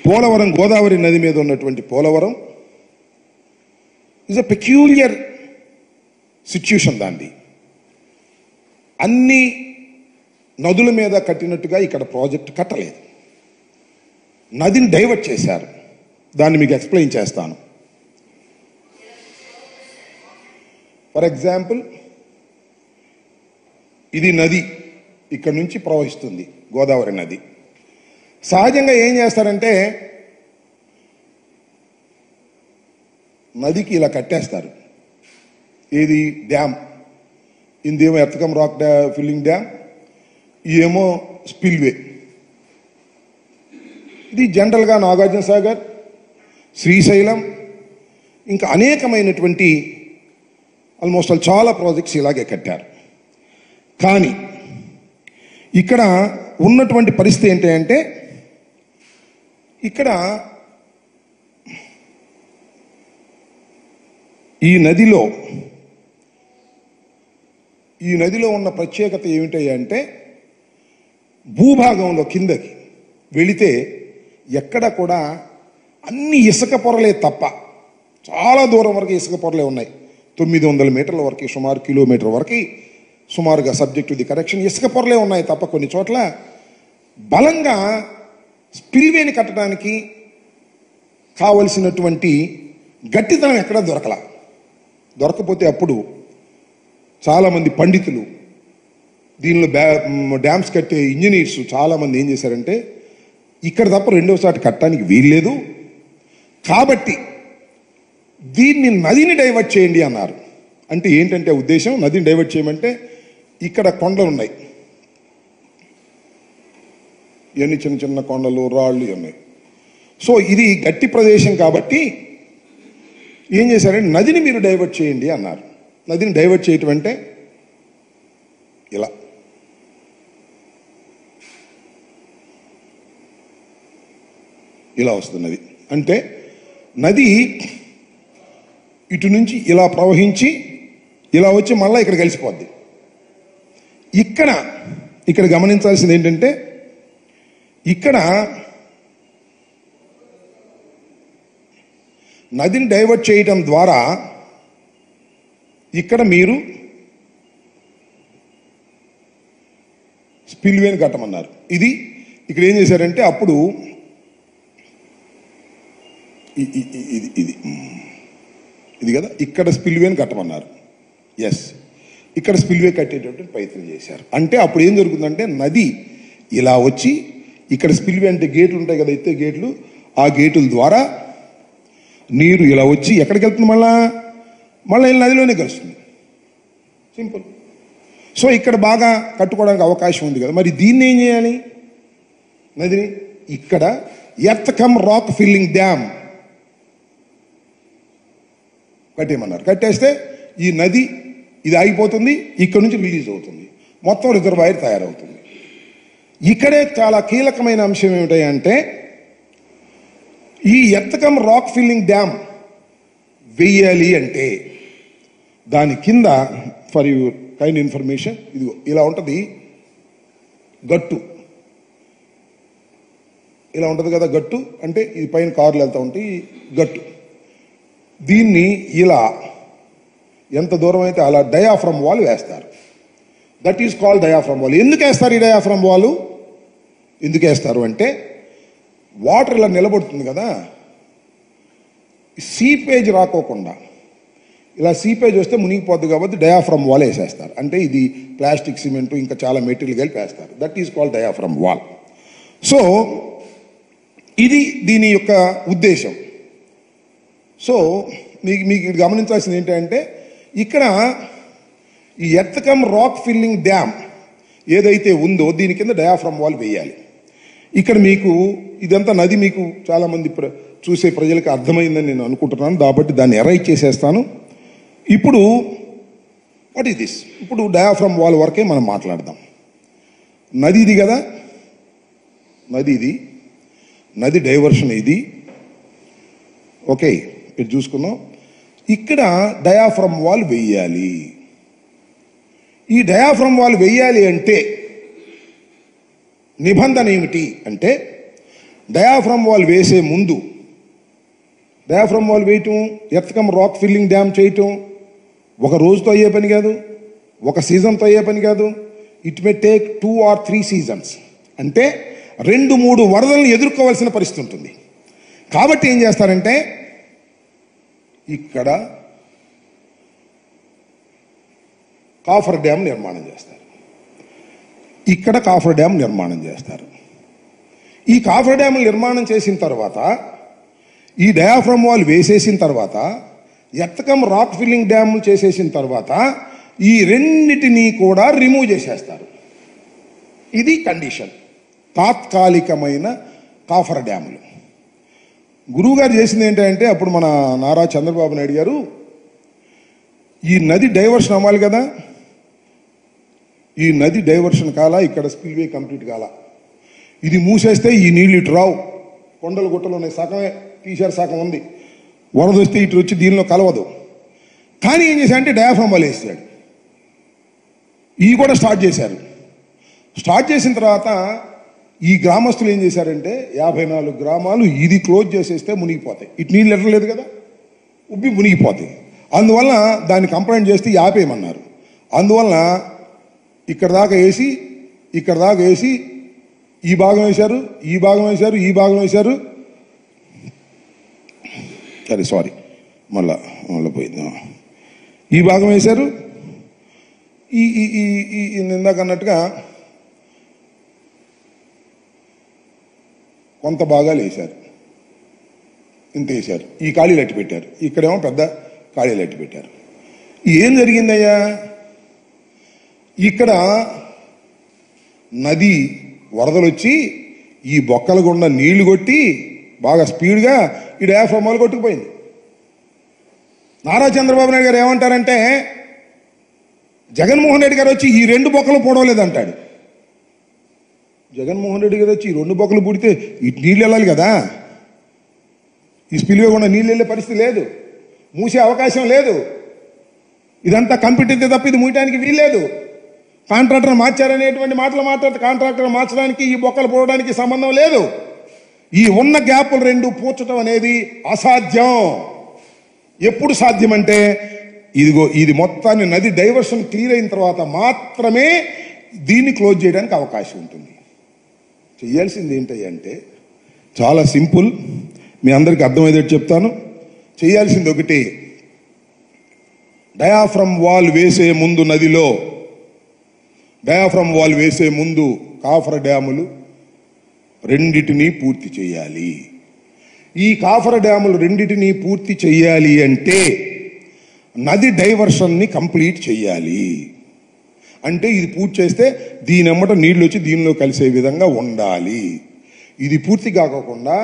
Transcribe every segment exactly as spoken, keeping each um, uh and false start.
పోలవరం గోదావరి నది మీద ఉన్నటువంటి Polavaram is a peculiar situation. దాన్ని అన్ని నదుల మీద కట్టినట్టుగా ఇక్కడ ప్రాజెక్ట్ కట్టలేదు, నదిని డైవర్ట్ చేశారు. దాన్ని మీకు ఎక్స్ప్లెయిన్ చేస్తాను. ఫర్ ఎగ్జాంపుల్, ఇది నది ఇక్కడ నుంచి ప్రవహిస్తుంది, గోదావరి నది. సహజంగా ఏం చేస్తారంటే నదికి ఇలా కట్టేస్తారు. ఇది డ్యామ్, ఇందేమో earth cum rock dam filling dam, ఇదేమో స్పిల్వే. ఇది జనరల్గా నాగార్జున సాగర్, శ్రీశైలం, ఇంకా అనేకమైనటువంటి ఆల్మోస్ట్ ఆల్ చాలా ప్రాజెక్ట్స్ ఇలాగే కట్టారు. కానీ ఇక్కడ ఉన్నటువంటి పరిస్థితి ఏంటంటే ఇక్కడ ఈ నదిలో ఈ నదిలో ఉన్న ప్రత్యేకత ఏమిటంటే భూభాగంలో కిందకి వెళితే ఎక్కడ కూడా అన్ని ఇసుక పొరలే తప్ప, చాలా దూరం వరకు ఇసుక పొరలే ఉన్నాయి. తొమ్మిది వందల మీటర్ల వరకు, సుమారు కిలోమీటర్ వరకు సుమారుగా సబ్జెక్ట్ టు ది కరెక్షన్ ఇసుక పొరలే ఉన్నాయి తప్ప కొన్ని చోట్ల బలంగా స్పిల్వేని కట్టడానికి కావలసినటువంటి గట్టితనం ఎక్కడా దొరకలా. దొరకపోతే అప్పుడు చాలామంది పండితులు, దీనిలో డ్యామ్స్ కట్టే ఇంజనీర్స్ చాలామంది ఏం చేశారంటే ఇక్కడ తప్ప రెండవసారి కట్టడానికి వీల్లేదు కాబట్టి దీన్ని నదిని డైవర్ట్ చేయండి అన్నారు. అంటే ఏంటంటే ఉద్దేశం, నదిని డైవర్ట్ చేయమంటే ఇక్కడ కొండలు ఉన్నాయి, ఇవన్నీ చిన్న చిన్న కొండలు, రాళ్ళు ఉన్నాయి. సో ఇది గట్టి ప్రదేశం కాబట్టి ఏం చేశారంటే నదిని మీరు డైవర్ట్ చేయండి అన్నారు. నదిని డైవర్ట్ చేయటం అంటే ఇలా ఇలా వస్తున్నది. అంటే నది ఇటు నుంచి ఇలా ప్రవహించి ఇలా వచ్చి మళ్ళీ ఇక్కడ కలిసిపోద్ది. ఇక్కడ ఇక్కడ గమనించాల్సింది ఏంటంటే ఇక్కడ నదిని డైవర్ట్ చేయటం ద్వారా ఇక్కడ మీరు స్పిల్వేని కట్టమన్నారు. ఇది ఇక్కడ ఏం చేశారంటే అప్పుడు ఇది ఇది ఇది కదా, ఇక్కడ స్పిల్వేని కట్టమన్నారు. ఎస్, ఇక్కడ స్పిల్వే కట్టేటటువంటి ప్రయత్నం చేశారు. అంటే అప్పుడు ఏం జరుగుతుందంటే నది ఇలా వచ్చి ఇక్కడ స్పిల్వే అంటే గేట్లు ఉంటాయి కదా, ఎత్తే గేట్లు, ఆ గేట్ల ద్వారా నీరు ఇలా వచ్చి ఎక్కడికి వెళ్తుంది, మళ్ళా మళ్ళీ నదిలోనే కలుస్తుంది. సింపుల్. సో ఇక్కడ బాగా కట్టుకోవడానికి అవకాశం ఉంది కదా. మరి దీన్ని ఏం చేయాలి, నదిని ఇక్కడ ఎర్తకం రాక్ ఫిల్లింగ్ డ్యామ్ కట్టేయమన్నారు. కట్టేస్తే ఈ నది ఇది ఆగిపోతుంది, ఇక్కడ నుంచి రిలీజ్ అవుతుంది, మొత్తం రిజర్వాయర్ తయారవుతుంది. ఇక్కడే చాలా కీలకమైన అంశం ఏమిటంటే ఈ ఎర్తకం రాక్ ఫిల్లింగ్ డ్యామ్ వెయ్యాలి అంటే దాని కింద, ఫర్ యువర్ కైండ్ ఇన్ఫర్మేషన్, ఇది ఇలా ఉంటుంది గట్టు, ఇలా ఉంటుంది కదా గట్టు. అంటే ఇది పైన కార్లు వెళ్తూ ఉంటాయి గట్టు. దీన్ని ఇలా ఎంత దూరం అయితే అలా డయాఫ్రమ్ వాల్ వేస్తారు. That is called diaphragm wall. ఎందుకు వేస్తారు ఈ డయాఫ్రమ్ వాల్? ఎందుకు వేస్తారు అంటే వాటర్ ఇలా నిలబడుతుంది కదా, సీపేజ్ రాకోకుండా, ఇలా సీపేజ్ వస్తే మునిగిపోద్ది కాబట్టి డయాఫ్రమ్ వాల్ వేసేస్తారు. అంటే ఇది ప్లాస్టిక్, సిమెంట్, ఇంకా చాలా మెటీరియల్ కలిపి వేస్తారు. That is called diaphragm wall. So ఇది దీని యొక్క ఉద్దేశం. సో మీకు మీకు గమనించాల్సింది ఏంటంటే ఇక్కడ ఈ ఎర్తకం రాక్ ఫిల్లింగ్ డ్యామ్ ఏదైతే ఉందో దీని కింద డయాఫ్రమ్ వాల్ వేయాలి. ఇక్కడ మీకు ఇదంతా నది మీకు చాలామంది ప్ర చూసే ప్రజలకు అర్థమైందని నేను అనుకుంటున్నాను, కాబట్టి దాన్ని ఎరైట్ చేసేస్తాను. ఇప్పుడు వాట్ ఈస్ దిస్? ఇప్పుడు డయాఫ్రమ్ వాల్ వరకే మనం మాట్లాడదాం. నది ఇది కదా, నది ఇది, నది డైవర్షన్ ఇది. ఓకే, ఇది చూసుకున్నాం. ఇక్కడ డయాఫ్రమ్ వాల్ వెయ్యాలి. ఈ డయాఫ్రమ్ వాల్ వెయ్యాలి అంటే నిబంధన ఏమిటి అంటే డయాఫ్రమ్ వాల్ వేసే ముందు, డయాఫ్రమ్ వాల్ వేయటం, earth cum rock filling dam చేయటం ఒక రోజుతో అయ్యే పని కాదు, ఒక సీజన్తో అయ్యే పని కాదు. It may take two or three seasons. అంటే రెండు మూడు వరదలను ఎదుర్కోవాల్సిన పరిస్థితి ఉంటుంది. కాబట్టి ఏం చేస్తారంటే ఇక్కడ కాఫర్ డ్యామ్ నిర్మాణం చేస్తారు, ఇక్కడ కాఫర్ డ్యామ్ నిర్మాణం చేస్తారు. ఈ కాఫర్ డ్యామ్ నిర్మాణం చేసిన తర్వాత, ఈ డయాఫ్రమ్ వాల్ వేసేసిన తర్వాత, earth cum rock filling dam చేసేసిన తర్వాత ఈ రెండిటిని కూడా రిమూవ్ చేసేస్తారు. ఇది కండిషన్. తాత్కాలికమైన కాఫర్ డ్యాములు. గురువు గారు చేసింది ఏంటంటే, అప్పుడు మన నారా చంద్రబాబు నాయుడు గారు ఈ నది డైవర్షన్ అవ్వాలి కదా, ఈ నది డైవర్షన్ కాల, ఇక్కడ స్పిల్వే కంప్లీట్ కాల, ఇది మూసేస్తే ఈ నీళ్ళు ఇటు రావు, కొండలు గుట్టలు ఉన్నాయి, సగమే తీశారు, సగం ఉంది, వరద వస్తే ఇటు వచ్చి దీనిలో కలవదు. కానీ ఏం చేశారంటే డయాఫ్రమ్ వాల్ వేసాడు. ఇవి కూడా స్టార్ట్ చేశారు. స్టార్ట్ చేసిన తర్వాత ఈ గ్రామస్తులు ఏం చేశారంటే యాభై నాలుగు గ్రామాలు ఇది క్లోజ్ చేసేస్తే మునిగిపోతాయి, ఇటు నీళ్ళు ఎట్టలేదు కదా, ఉబ్బి మునిగిపోతాయి. అందువల్ల దాన్ని కంప్లైంట్ చేస్తే ఆపేయమన్నారు. అందువల్ల ఇక్కడ దాకా వేసి ఇక్కడ దాకా వేసి ఈ భాగం వేశారు, ఈ భాగం వేశారు, ఈ భాగం వేశారు. సరే సారీ మళ్ళా మళ్ళీ పోయింది. ఈ భాగం వేశారు, ఈ ఈ ఇందాక అన్నట్టుగా కొంత భాగాలు వేశారు, ఇంత వేశారు. ఈ ఖాళీలు అట్టి పెట్టారు, ఇక్కడేమో పెద్ద ఖాళీలు అట్టి పెట్టారు. ఏం జరిగిందయ్యా, ఇక్కడ నది వరదలు వచ్చి ఈ బొక్కల గుండా నీళ్లు కొట్టి బాగా స్పీడ్గా ఈ డయాఫ్రమ్ వాల్ కొట్టుకుపోయింది. నారా చంద్రబాబు నాయుడు గారు ఏమంటారంటే, జగన్మోహన్ రెడ్డి గారు వచ్చి ఈ రెండు బొక్కలు పొడవలేదంటాడు. జగన్మోహన్ రెడ్డి గారు వచ్చి ఈ రెండు బొక్కలు పుడితే ఇటు నీళ్ళు వెళ్ళాలి కదా, ఈ స్పిల్వే కూడా నీళ్ళు వెళ్ళే పరిస్థితి లేదు, మూసే అవకాశం లేదు. ఇదంతా కంప్యూటర్ తప్ప ఇది మూయటానికి వీల్లేదు. కాంట్రాక్టర్ మార్చారనేటువంటి మాటలు మాట్లాడితే కాంట్రాక్టర్ మార్చడానికి ఈ బొక్కలు పోవడానికి సంబంధం లేదు. ఈ ఉన్న గ్యాపులు రెండు పూడ్చడం అనేది అసాధ్యం. ఎప్పుడు సాధ్యమంటే ఇదిగో ఇది మొత్తాన్ని నది డైవర్షన్ క్లియర్ అయిన తర్వాత మాత్రమే దీన్ని క్లోజ్ చేయడానికి అవకాశం ఉంటుంది. చేయాల్సింది ఏంటంటే చాలా సింపుల్, మీ అందరికీ అర్థమయ్యేటట్టు చెప్తాను. చేయాల్సింది ఒకటి, డయాఫ్రమ్ వాల్ వేసే ముందు నదిలో డయాఫ్రమ్ వాల్ వేసే ముందు కాఫర్ డ్యాములు రెండిటిని పూర్తి చేయాలి. ఈ కాఫర్ డ్యాములు రెండిటిని పూర్తి చేయాలి అంటే నది డైవర్షన్ని కంప్లీట్ చేయాలి. అంటే ఇది పూర్తి చేస్తే దీని ఎమ్మట నీళ్ళు వచ్చి దీనిలో కలిసే విధంగా ఉండాలి. ఇది పూర్తి కాకుండా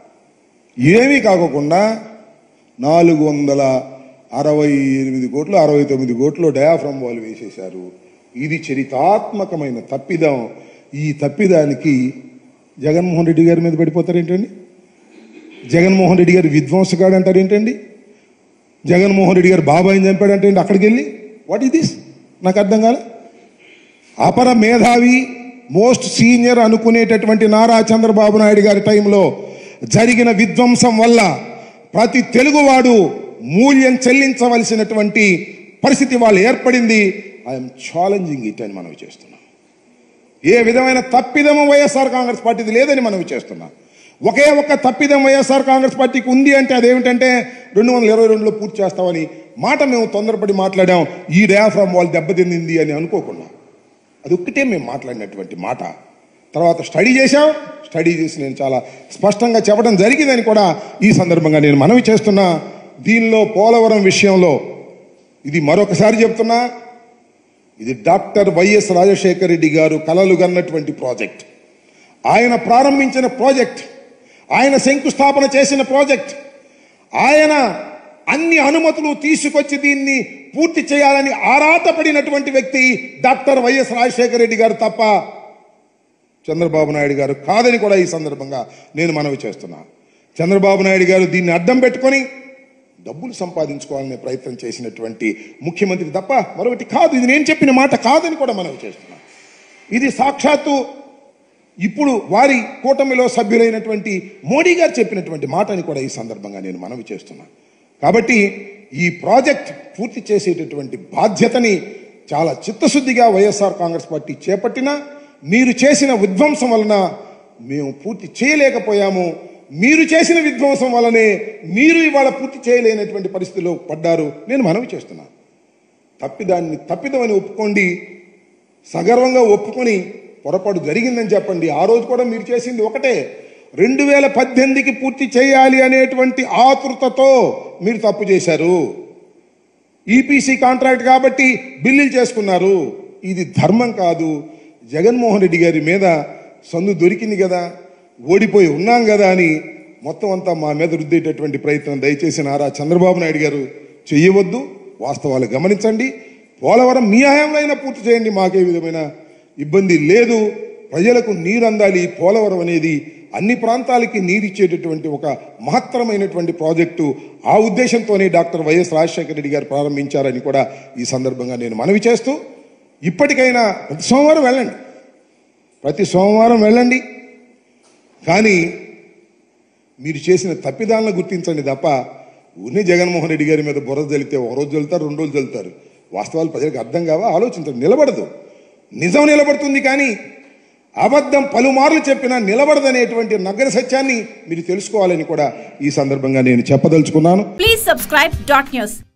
ఏమీ కాకుండా నాలుగు వందల అరవై ఎనిమిది కోట్లు అరవై తొమ్మిది కోట్లు డయాఫ్రమ్ వాల్ వేసేశారు. ఇది చరితాత్మకమైన తప్పిదం. ఈ తప్పిదానికి జగన్మోహన్ రెడ్డి గారి మీద పడిపోతారేంటండి? జగన్మోహన్ రెడ్డి గారు విధ్వంసగాడు అంటారు ఏంటండి? జగన్మోహన్ రెడ్డి గారు బాబాయిని చంపాడంటే అక్కడికి వెళ్ళి వాట్ ఈస్ దిస్? నాకు అర్థం కాలే. అపర మేధావి మోస్ట్ సీనియర్ అనుకునేటటువంటి నారా చంద్రబాబు నాయుడు గారి టైంలో జరిగిన విధ్వంసం వల్ల ప్రతి తెలుగువాడు మూల్యం చెల్లించవలసినటువంటి పరిస్థితి వాళ్ళు ఏర్పడింది. ఐఎమ్ ఛాలెంజింగ్ ఇట్ అని మనవి చేస్తున్నాం. ఏ విధమైన తప్పిదము వైఎస్ఆర్ కాంగ్రెస్ పార్టీది లేదని మనవి చేస్తున్నాం. ఒకే ఒక్క తప్పిదం వైఎస్ఆర్ కాంగ్రెస్ పార్టీకి ఉంది అంటే అదేమిటంటే రెండు వందల ఇరవై రెండులో పూర్తి చేస్తామని మాట మేము తొందరపడి మాట్లాడాం. ఈ డయాఫ్రమ్ వాల్ దెబ్బతింది అని అనుకోకుండా అది ఒక్కటే మేము మాట్లాడినటువంటి మాట. తర్వాత స్టడీ చేశాం. స్టడీ చేసి నేను చాలా స్పష్టంగా చెప్పడం జరిగిందని కూడా ఈ సందర్భంగా నేను మనవి చేస్తున్నా. దీనిలో పోలవరం విషయంలో ఇది మరొకసారి చెప్తున్నా, ఇది డాక్టర్ వైఎస్ రాజశేఖర రెడ్డి గారు కలలు కన్నటువంటి ప్రాజెక్ట్. ఆయన ప్రారంభించిన ప్రాజెక్ట్, ఆయన శంకుస్థాపన చేసిన ప్రాజెక్ట్, ఆయన అన్ని అనుమతులు తీసుకొచ్చి దీన్ని పూర్తి చేయాలని ఆరాటపడినటువంటి వ్యక్తి డాక్టర్ వైఎస్ రాజశేఖర రెడ్డి గారు తప్ప చంద్రబాబు నాయుడు గారు కాదని కూడా ఈ సందర్భంగా నేను మనవి చేస్తున్నా. చంద్రబాబు నాయుడు గారు దీన్ని అడ్డం పెట్టుకొని డబ్బులు సంపాదించుకోవాలనే ప్రయత్నం చేసినటువంటి ముఖ్యమంత్రి తప్ప మరొకటి కాదు. ఇది నేను చెప్పిన మాట కాదని కూడా మనవి చేస్తున్నా. ఇది సాక్షాత్తు ఇప్పుడు వారి కూటమిలో సభ్యులైనటువంటి మోడీ గారు చెప్పినటువంటి మాటని కూడా ఈ సందర్భంగా నేను మనవి చేస్తున్నాను. కాబట్టి ఈ ప్రాజెక్ట్ పూర్తి చేసేటటువంటి బాధ్యతని చాలా చిత్తశుద్ధిగా వైఎస్ఆర్ కాంగ్రెస్ పార్టీ చేపట్టినా మీరు చేసిన విధ్వంసం వలన మేము పూర్తి చేయలేకపోయాము. మీరు చేసిన విధ్వంసం వలనే మీరు ఇవాళ పూర్తి చేయలేనటువంటి పరిస్థితిలో పడ్డారు. నేను మనవి చేస్తున్నాను. తప్పిదాన్ని తప్పిదమని ఒప్పుకోండి, సగర్వంగా ఒప్పుకొని పొరపాటు జరిగిందని చెప్పండి. ఆ రోజు కూడా మీరు చేసింది ఒకటే, రెండు వేల పద్దెనిమిదికి పూర్తి చేయాలి అనేటువంటి ఆతృతతో మీరు తప్పు చేశారు. ఈపీసీ కాంట్రాక్ట్ కాబట్టి బిల్లులు చేసుకున్నారు. ఇది ధర్మం కాదు. జగన్మోహన్ రెడ్డి గారి మీద సందు దొరికింది కదా, ఓడిపోయి ఉన్నాం కదా అని మొత్తం అంతా మా మీద రుద్దేటటువంటి ప్రయత్నం దయచేసి నారా చంద్రబాబు నాయుడు గారు చెయ్యవద్దు. వాస్తవాలు గమనించండి. పోలవరం మీ హయాంలో అయినా పూర్తి చేయండి, మాకే విధమైన ఇబ్బంది లేదు. ప్రజలకు నీరు అందాలి. పోలవరం అనేది అన్ని ప్రాంతాలకి నీరిచ్చేటటువంటి ఒక మహత్తరమైనటువంటి ప్రాజెక్టు. ఆ ఉద్దేశంతోనే డాక్టర్ వైఎస్ రాజశేఖర రెడ్డి గారు ప్రారంభించారని కూడా ఈ సందర్భంగా నేను మనవి చేస్తూ, ఇప్పటికైనా ప్రతి సోమవారం వెళ్ళండి, ప్రతి సోమవారం వెళ్ళండి. కానీ మీరు చేసిన తప్పిదాలను గుర్తించండి తప్ప ఊరినే జగన్మోహన్ రెడ్డి గారి మీద బుర్ర జల్లితే ఒక రోజు జల్లుతారు, రెండు రోజులు జల్లుతారు. వాస్తవాలు ప్రజలకు అర్థం కావా? ఆలోచించండి. నిలబడదు. నిజం నిలబడుతుంది కానీ అబద్ధం పలుమార్లు చెప్పినా నిలబడదనేటువంటి నగర సత్యాన్ని మీరు తెలుసుకోవాలని కూడా ఈ సందర్భంగా నేను చెప్పదలుచుకున్నాను. Please subscribe dot news.